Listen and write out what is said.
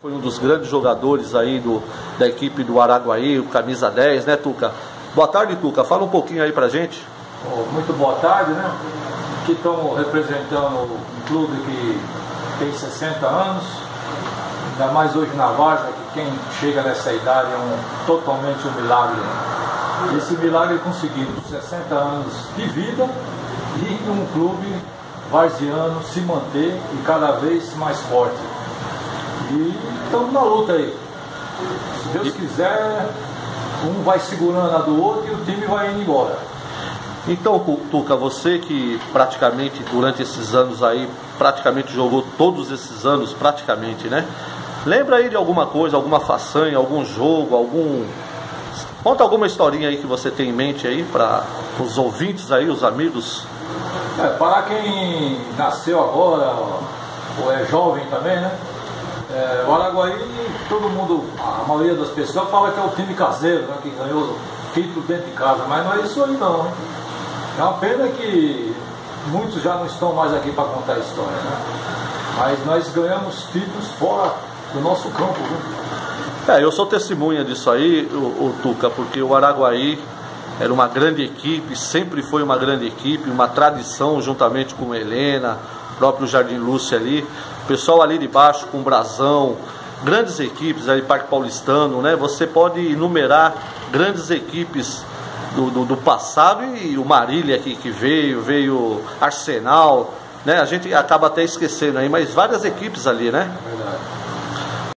Foi um dos grandes jogadores aí da equipe do Araguaí, o camisa 10, né, Tuca? Boa tarde, Tuca. Fala um pouquinho aí pra gente. Muito boa tarde, né? Aqui estamos representando um clube que tem 60 anos, ainda mais hoje na Várzea, que quem chega nessa idade é totalmente um milagre. E esse milagre é conseguido 60 anos de vida e um clube varziano se manter e cada vez mais forte. E estamos na luta aí. Se Deus quiser, um vai segurando a do outro e o time vai indo embora. Então, Tuca, você que praticamente durante esses anos aí, praticamente jogou todos esses anos, praticamente, né? Lembra aí de alguma coisa, alguma façanha, algum jogo, Conta alguma historinha aí que você tem em mente aí para os ouvintes aí, os amigos. Para quem nasceu agora, ou é jovem também, né? O Araguaí, todo mundo, a maioria das pessoas fala que é o time caseiro, né, que ganhou o título dentro de casa, mas não é isso aí não, hein? É uma pena que muitos já não estão mais aqui para contar a história, né? Mas nós ganhamos títulos fora do nosso campo, viu? Eu sou testemunha disso aí, o Tuca, porque o Araguaí era uma grande equipe, sempre foi uma grande equipe, uma tradição juntamente com Helena, o próprio Jardim Lúcia ali, o pessoal ali de baixo com Brasão, grandes equipes aí, Parque Paulistano, né? Você pode enumerar grandes equipes do passado, e o Marília aqui que veio Arsenal, né? A gente acaba até esquecendo aí, mas várias equipes ali, né?